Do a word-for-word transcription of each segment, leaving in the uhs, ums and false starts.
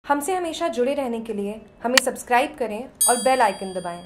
हमसे हमेशा जुड़े रहने के लिए हमें सब्सक्राइब करें और बेल आइकन दबाएं।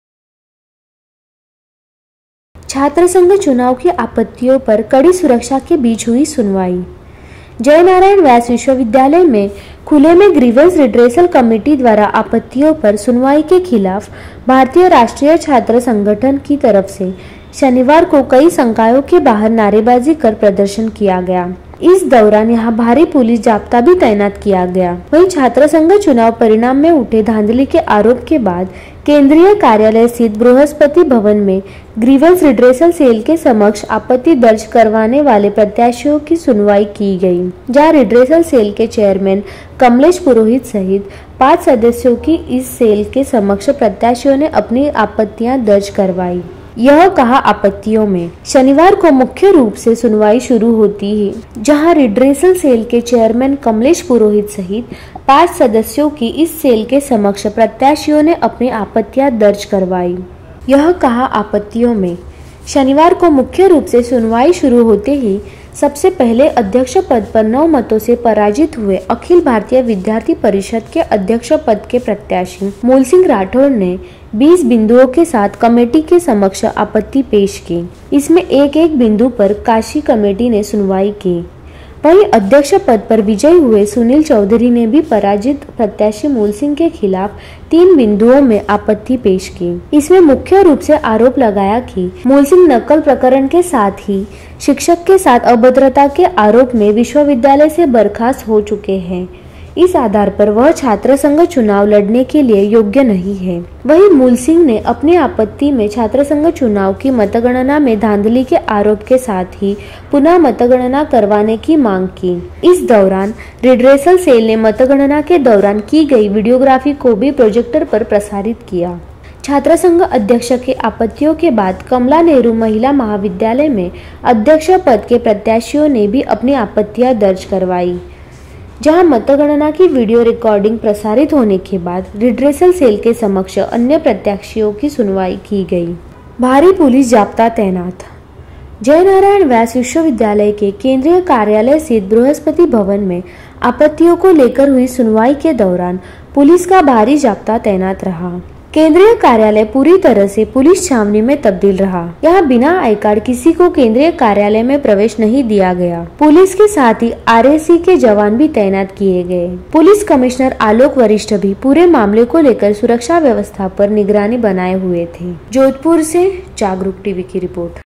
छात्र संघ चुनाव की आपत्तियों पर कड़ी सुरक्षा के बीच हुई सुनवाई। जयनारायण व्यास विश्वविद्यालय में खुले में ग्रीवेंस रिड्रेसल कमेटी द्वारा आपत्तियों पर सुनवाई के खिलाफ भारतीय राष्ट्रीय छात्र संगठन की तरफ से शनिवार को कई संकायों के बाहर नारेबाजी कर प्रदर्शन किया गया। इस दौरान यहां भारी पुलिस जाब्ता भी तैनात किया गया। वहीं छात्र संघ चुनाव परिणाम में उठे धांधली के आरोप के बाद केंद्रीय कार्यालय स्थित बृहस्पति भवन में ग्रीवेंस रिड्रेसल सेल के समक्ष आपत्ति दर्ज करवाने वाले प्रत्याशियों की सुनवाई की गई, जहां रिड्रेसल सेल के चेयरमैन कमलेश पुरोहित सहित पांच सदस्यों की इस सेल के समक्ष प्रत्याशियों ने अपनी आपत्तियां दर्ज करवाई। यह कहा आपत्तियों में शनिवार को मुख्य रूप से सुनवाई शुरू होती है, जहां रिड्रेसल सेल के चेयरमैन कमलेश पुरोहित सहित पांच सदस्यों की इस सेल के समक्ष प्रत्याशियों ने अपनी आपत्तियां दर्ज करवाई। यह कहा आपत्तियों में शनिवार को मुख्य रूप से सुनवाई शुरू होते ही सबसे पहले अध्यक्ष पद पर नौ मतों से पराजित हुए अखिल भारतीय विद्यार्थी परिषद के अध्यक्ष पद के प्रत्याशी मूल सिंह राठौड़ ने बीस बिंदुओं के साथ कमेटी के समक्ष आपत्ति पेश की। इसमें एक एक बिंदु पर काशी कमेटी ने सुनवाई की। वहीं अध्यक्ष पद पर विजयी हुए सुनील चौधरी ने भी पराजित प्रत्याशी मूल सिंह के खिलाफ तीन बिंदुओं में आपत्ति पेश की। इसमें मुख्य रूप से आरोप लगाया कि मूल सिंह नकल प्रकरण के साथ ही शिक्षक के साथ अभद्रता के आरोप में विश्वविद्यालय से बर्खास्त हो चुके हैं। इस आधार पर वह छात्र संघ चुनाव लड़ने के लिए योग्य नहीं है। वहीं मूल सिंह ने अपनी आपत्ति में छात्र संघ चुनाव की मतगणना में धांधली के आरोप के साथ ही पुनः मतगणना करवाने की मांग की। इस दौरान रिड्रेसल सेल ने मतगणना के दौरान की गई वीडियोग्राफी को भी प्रोजेक्टर पर प्रसारित किया। छात्र संघ अध्यक्ष के आपत्तियों के बाद कमला नेहरू महिला महाविद्यालय में अध्यक्ष पद के प्रत्याशियों ने भी अपनी आपत्तियां दर्ज करवाई, जहां मतगणना की वीडियो रिकॉर्डिंग प्रसारित होने के बाद रिड्रेसल सेल के समक्ष अन्य प्रत्याशियों की सुनवाई की गई। भारी पुलिस जाब्ता तैनात। जयनारायण व्यास विश्वविद्यालय के केंद्रीय कार्यालय स्थित बृहस्पति भवन में आपत्तियों को लेकर हुई सुनवाई के दौरान पुलिस का भारी जाब्ता तैनात रहा। केंद्रीय कार्यालय पूरी तरह से पुलिस छावनी में तब्दील रहा। यहाँ बिना आई कार्ड किसी को केंद्रीय कार्यालय में प्रवेश नहीं दिया गया। पुलिस के साथ ही आर ए सी के जवान भी तैनात किए गए। पुलिस कमिश्नर आलोक वरिष्ठ भी पूरे मामले को लेकर सुरक्षा व्यवस्था पर निगरानी बनाए हुए थे। जोधपुर से जागरूक टीवी की रिपोर्ट।